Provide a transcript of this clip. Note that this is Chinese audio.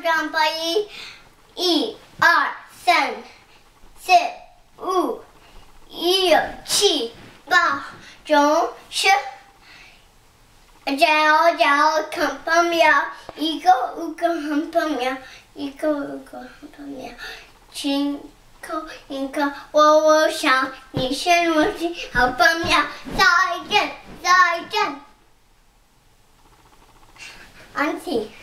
2、3、1、2、3、4、5、6、7、8、9、10。加油，看旁边，一个很旁边，一个很旁边，亲口一个，我想你是我的好朋友，再见。安琪。